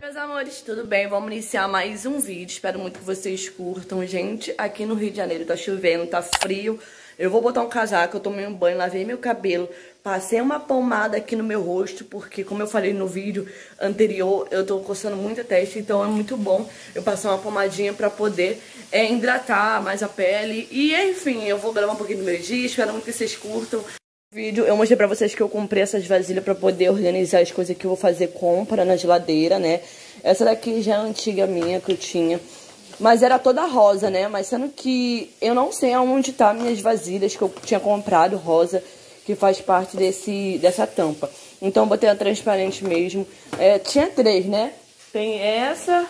Meus amores, tudo bem? Vamos iniciar mais um vídeo. Espero muito que vocês curtam, gente. Aqui no Rio de Janeiro tá chovendo, tá frio. Eu vou botar um casaco, eu tomei um banho, lavei meu cabelo, passei uma pomada aqui no meu rosto, porque como eu falei no vídeo anterior, eu tô coçando muito a testa, então é muito bom eu passar uma pomadinha pra poder hidratar mais a pele. E enfim, eu vou gravar um pouquinho do meu dia, espero muito que vocês curtam. Vídeo, eu mostrei pra vocês que eu comprei essas vasilhas pra poder organizar as coisas que eu vou fazer compra na geladeira, né? Essa daqui já é antiga minha, que eu tinha. Mas era toda rosa, né? Mas sendo que eu não sei aonde tá minhas vasilhas que eu tinha comprado rosa, que faz parte dessa tampa. Então eu botei a transparente mesmo. Tinha três, né? Tem essa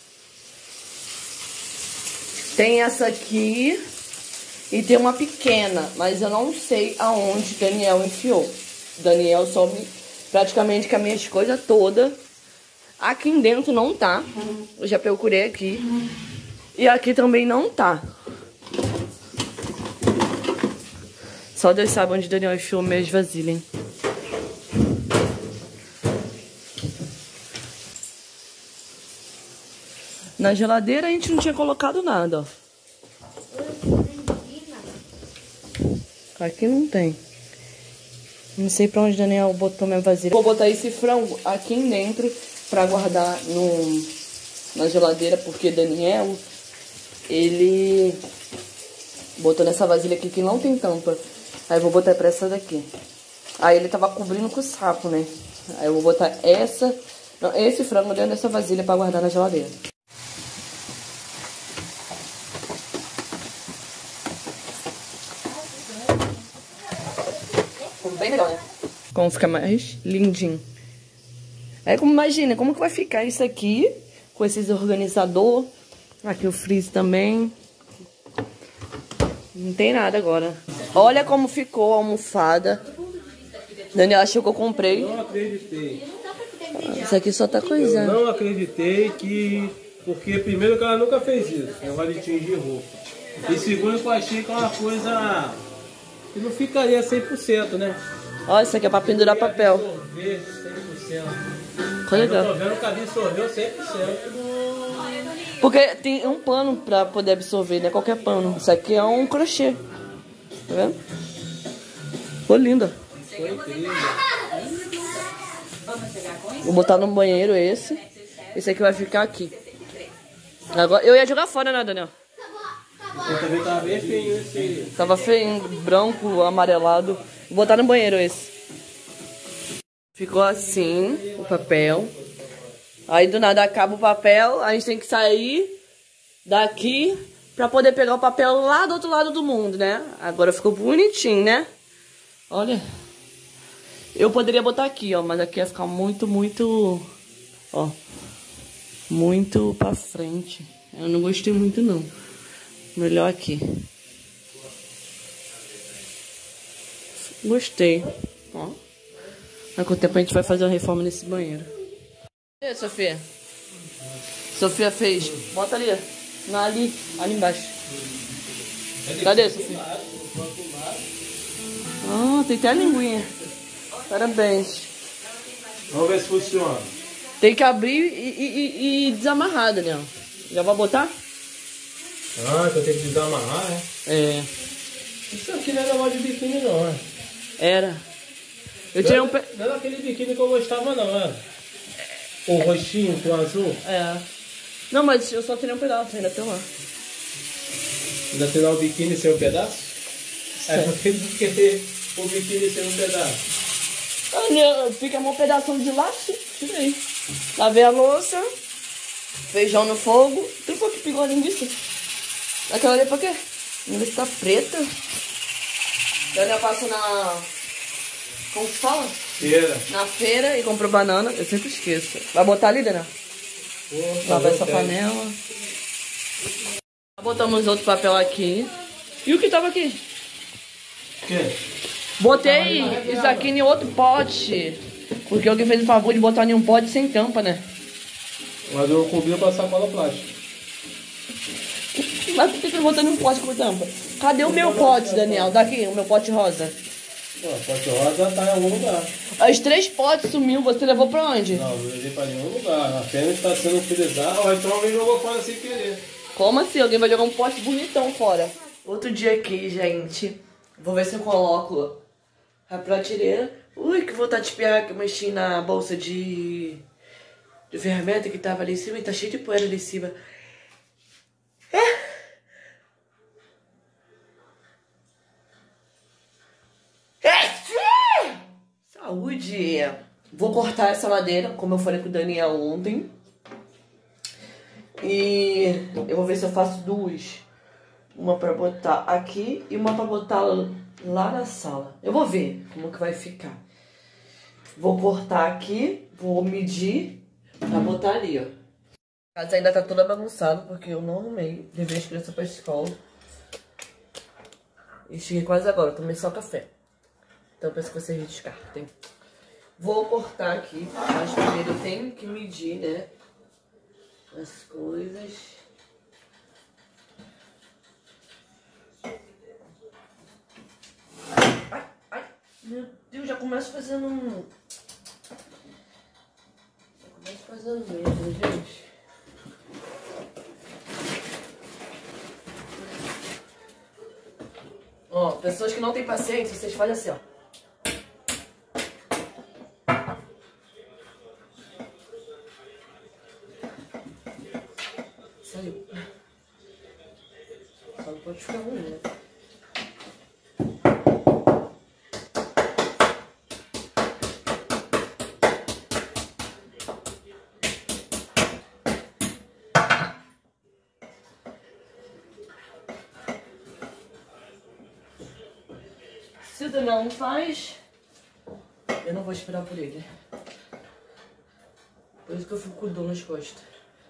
aqui. E tem uma pequena, mas eu não sei aonde Daniel enfiou. Daniel sobe praticamente com as minhas coisas todas. Aqui dentro não tá. Eu já procurei aqui. E aqui também não tá. Só Deus sabe onde Daniel enfiou minhas vasilhas, hein? Na geladeira a gente não tinha colocado nada, ó. Aqui não tem. Não sei pra onde Daniel botou minha vasilha. Vou botar esse frango aqui dentro pra guardar na geladeira, porque Daniel, ele botou nessa vasilha aqui que não tem tampa. Aí eu vou botar pra essa daqui. Aí ele tava cobrindo com o saco, né? Aí eu vou botar esse frango dentro dessa vasilha pra guardar na geladeira. Bem legal, né? Como fica mais lindinho. Aí como imagina, como que vai ficar isso aqui com esses organizador. Aqui o freezer também. Não tem nada agora. Olha como ficou a almofada. Daniel achou que eu comprei. Não acreditei. Isso aqui só tá coisando. Eu não acreditei porque primeiro que ela nunca fez isso, negócio de tingir roupa. E segundo que eu achei que é uma coisa que não ficaria 100%, né? Olha, isso aqui é pra pendurar papel. Absorver 100%. Ficou legal. Eu tô vendo que absorveu 100%. Porque tem um pano pra poder absorver, não é qualquer pano. Isso aqui é um crochê. Tá vendo? Ficou linda. Foi incrível. Vou botar no banheiro esse. Esse aqui vai ficar aqui. Agora, eu ia jogar fora, né, Daniel? Eu também tava bem feinho esse. Tava feio, branco, amarelado. Vou botar no banheiro esse. Ficou assim o papel. Aí do nada acaba o papel. A gente tem que sair daqui pra poder pegar o papel lá do outro lado do mundo, né? Agora ficou bonitinho, né? Olha. Eu poderia botar aqui, ó. Mas aqui ia ficar muito... Ó. Muito pra frente. Eu não gostei muito, não. Melhor aqui. Gostei. Ó. Daqui a um tempo a gente vai fazer uma reforma nesse banheiro. E aí, Sofia? Sofia fez. Bota ali. Ali embaixo. Cadê, Sofia? Ah, tem até a linguinha. Parabéns. Vamos ver se funciona. Tem que abrir e desamarrar, Daniel. Já vai botar? Ah, então tem que desamarrar, né? É. Isso aqui não é negócio de biquíni, não, é? Era. Eu tirei um... Não era aquele biquíni que eu gostava, não, era? O roxinho com o azul? É. Não, mas eu só tirei um pedaço, ainda tem lá. Ainda tem lá o biquíni sem um pedaço? É porque querer o biquíni sem um pedaço. Olha, fica um pedação de lá, tirei. Lavei a louça, feijão no fogo. Tu foi que pegou a linguiça? Aquela ali pra quê? A linguiça tá preta. Daniel passa na... Como se fala? Feira. Na feira e comprou banana. Eu sempre esqueço. Vai botar ali, Daniel? Lavar essa panela. Botamos outro papel aqui. E o que tava aqui? O quê? Botei isso aqui em outro pote. Porque alguém fez o favor de botar em um pote sem tampa, né? Mas eu combino com a sacola plástica. Mas por que você não botou em um pote com tampa? Cadê o meu pote, Daniel? Daqui, o meu pote rosa. Pô, a pote rosa tá em algum lugar. As 3 potes sumiu, você levou pra onde? Não, não levei pra nenhum lugar. Apenas está sendo utilizado. Ou então alguém jogou fora sem querer. Como assim? Alguém vai jogar um pote bonitão fora. Outro dia aqui, gente. Vou ver se eu coloco a prateleira. Ui, que vontade de espirrar que eu mexi na bolsa de ferramenta que tava ali em cima. E tá cheio de poeira ali em cima. Saúde! Vou cortar essa madeira, como eu falei com o Daniel ontem. E eu vou ver se eu faço 2. Uma pra botar aqui e uma pra botar lá na sala. Eu vou ver como que vai ficar. Vou cortar aqui, vou medir pra botar ali, ó. A casa ainda tá toda bagunçada porque eu não arrumei. Levei as crianças pra escola. E cheguei quase agora, tomei só café. Então eu penso que vocês descartem. Vou cortar aqui, mas primeiro eu tenho que medir, né? As coisas. Ai, ai, meu Deus, já começo fazendo um... Já começo fazendo mesmo, gente. Ó, pessoas que não têm paciência, vocês fazem assim, ó. Saiu. Só não pode ficar ruim, né? Se o Daniel não faz, eu não vou esperar por ele. Por isso que eu fico com dor nas costas.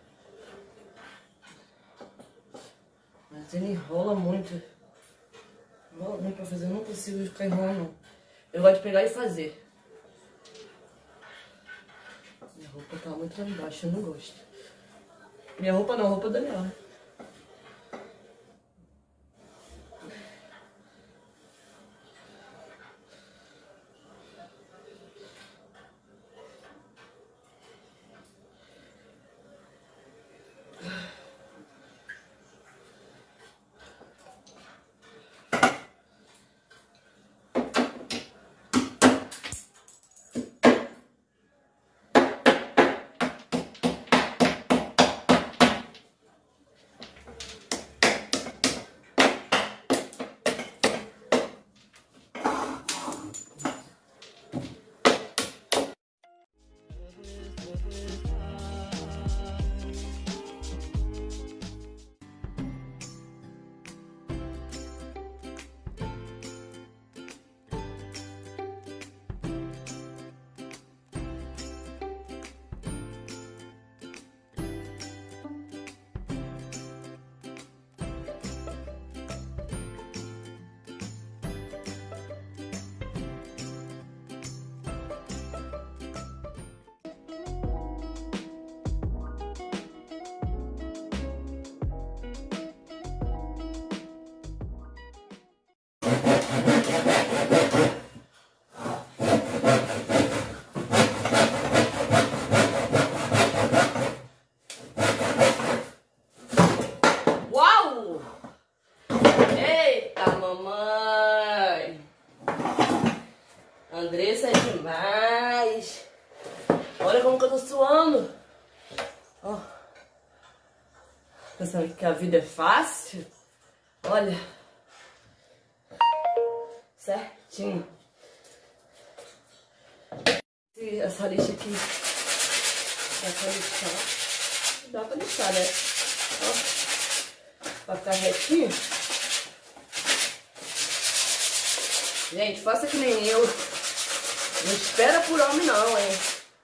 Mas ele enrola muito. Enrola muito pra fazer, eu não consigo ficar enrolando. Eu gosto de pegar e fazer. Minha roupa tá muito lá embaixo, eu não gosto. Minha roupa não, a roupa da Daniel. Uau! Eita, mamãe! Andressa é demais! Olha como que eu tô suando! Ó. Pensando que a vida é fácil? Olha. Certinho. Essa lixa aqui. Dá pra lixar. Dá pra lixar, né? Ó. Pra ficar retinho. Gente, faça que nem eu. Não espera por homem não, hein?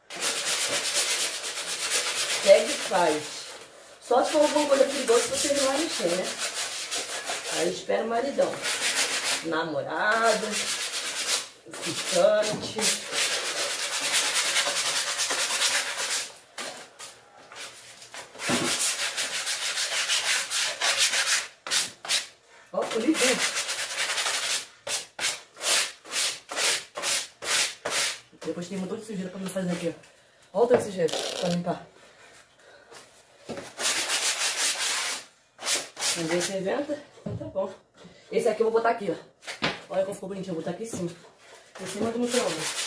Pega e faz. Só se for alguma coisa perigosa você não vai mexer, né? Aí espera o maridão. Namorado. Ficante. Ó, por ali. depois tem um montão de sujeira pra me fazer aqui, ó. Olha o tanto de sujeira pra limpar. Ninguém se inventa? Então tá bom. Esse aqui eu vou botar aqui, ó. Olha como ficou bonitinho, eu vou botar aqui em cima do micro-ondas.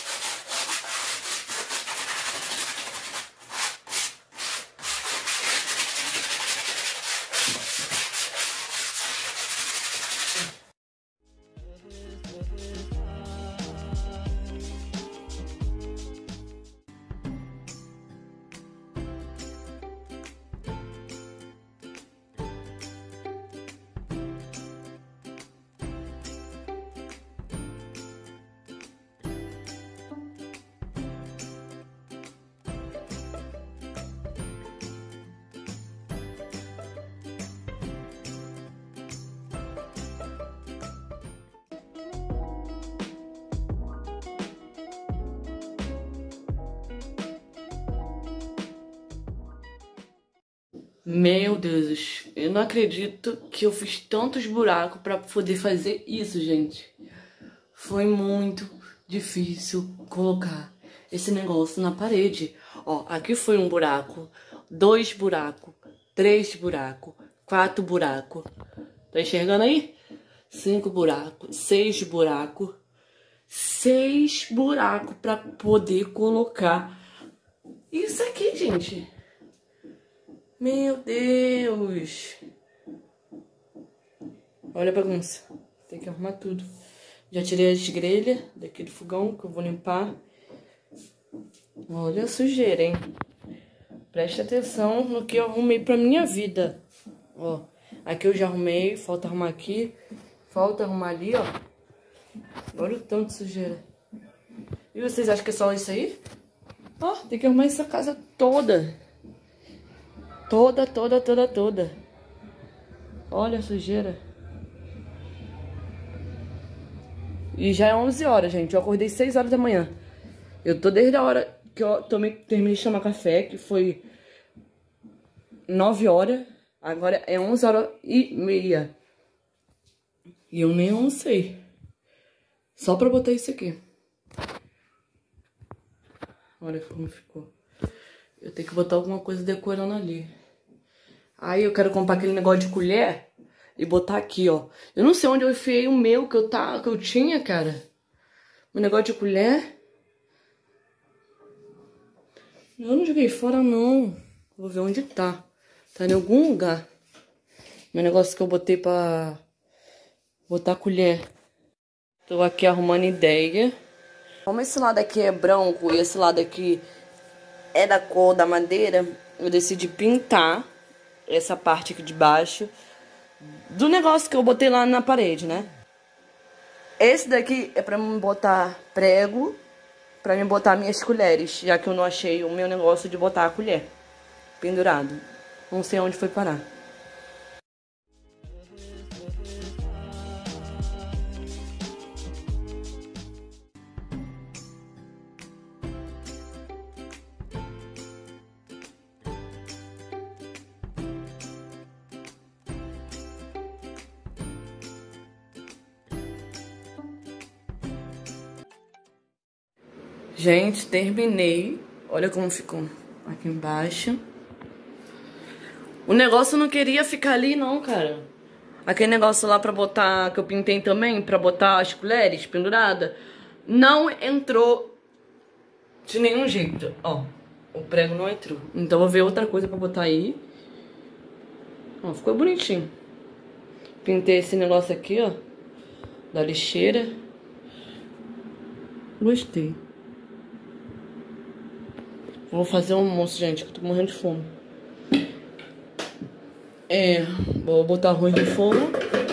Meu Deus, eu não acredito que eu fiz tantos buracos pra poder fazer isso, gente. Foi muito difícil colocar esse negócio na parede. Ó, aqui foi um buraco, 2 buracos, 3 buracos, 4 buracos. Tá enxergando aí? 5 buracos, 6 buracos. 6 buracos pra poder colocar isso aqui, gente. Meu Deus. Olha a bagunça. Tem que arrumar tudo. Já tirei as grelhas daqui do fogão, que eu vou limpar. Olha a sujeira, hein? Preste atenção no que eu arrumei pra minha vida. Ó, aqui eu já arrumei. Falta arrumar aqui. Falta arrumar ali, ó. Olha o tanto de sujeira. E vocês acham que é só isso aí? Ó, tem que arrumar essa casa toda. Toda. Olha a sujeira. E já é 11 horas, gente. Eu acordei 6 horas da manhã. Eu tô desde a hora que eu terminei de tomar café, que foi 9 horas. Agora é 11h30. E eu nem almocei. Só pra botar isso aqui. Olha como ficou. Eu tenho que botar alguma coisa decorando ali. Aí eu quero comprar aquele negócio de colher e botar aqui, ó. Eu não sei onde eu enfiei o meu que eu tinha, cara. O negócio de colher. Eu não joguei fora, não. Vou ver onde tá. Tá em algum lugar. Meu negócio que eu botei pra botar colher. Tô aqui arrumando ideia. Como esse lado aqui é branco e esse lado aqui é da cor da madeira, eu decidi pintar essa parte aqui de baixo do negócio que eu botei lá na parede, né? Esse daqui é pra me botar prego, pra me botar minhas colheres, já que eu não achei o meu negócio de botar a colher pendurado. Não sei onde foi parar. Gente, terminei. Olha como ficou aqui embaixo. O negócio não queria ficar ali não, cara. Aquele negócio lá pra botar, que eu pintei também, pra botar as colheres penduradas, não entrou de nenhum jeito. Ó, o prego não entrou. Então vou ver outra coisa pra botar aí. Ó, ficou bonitinho. Pintei esse negócio aqui, ó, da lixeira. Gostei. Vou fazer um almoço, gente, que eu tô morrendo de fome. Vou botar arroz no fogo.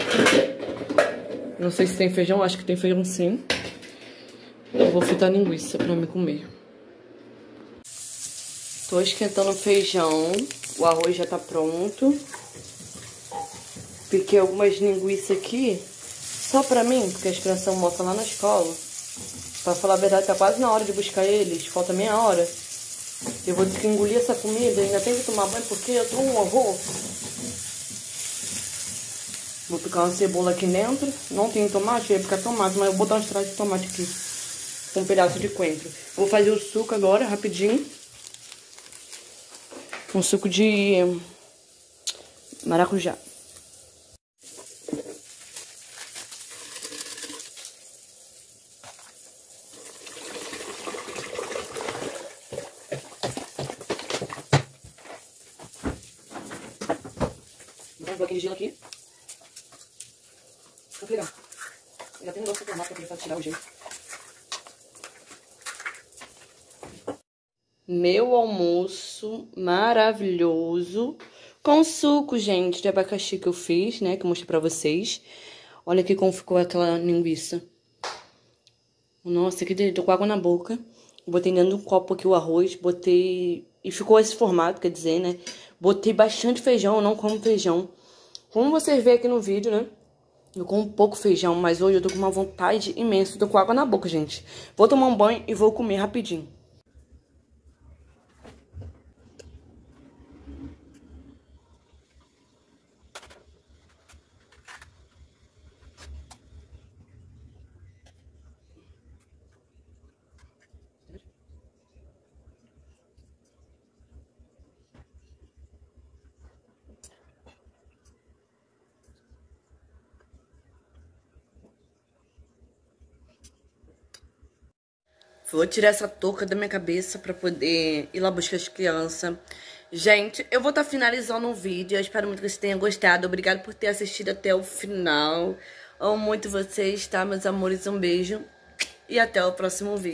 Não sei se tem feijão, acho que tem feijão sim. Eu vou fritar linguiça pra me comer. Tô esquentando o feijão. O arroz já tá pronto. Piquei algumas linguiças aqui, só pra mim, porque as crianças almoçam lá na escola. Pra falar a verdade, tá quase na hora de buscar eles. Falta meia hora. Eu vou ter que engolir essa comida, ainda tenho que tomar banho porque eu tô um horror. Vou picar uma cebola aqui dentro. Não tem tomate, eu ia picar tomate, mas eu vou botar uns traços de tomate aqui. com um pedaço de coentro. Vou fazer o suco agora, rapidinho. Um suco de maracujá. Vou um pouquinho de gelo aqui. Fica legal. Eu já tenho um negócio pra tomar pra poder tirar o gelo. Meu almoço maravilhoso. Com suco, gente, de abacaxi que eu fiz, né? Que eu mostrei pra vocês. Olha aqui como ficou aquela linguiça. Nossa, que delícia. Tô com água na boca. Botei dentro de um copo aqui o arroz. Botei... E ficou esse formato, quer dizer, né? Botei bastante feijão. Eu não como feijão. Como vocês veem aqui no vídeo, né? Eu como pouco feijão, mas hoje eu tô com uma vontade imensa. Tô com água na boca, gente. Vou tomar um banho e vou comer rapidinho. Vou tirar essa touca da minha cabeça pra poder ir lá buscar as crianças. Gente, eu vou estar finalizando o vídeo. Eu espero muito que vocês tenham gostado. Obrigada por ter assistido até o final. Amo muito vocês, tá, meus amores? Um beijo. E até o próximo vídeo.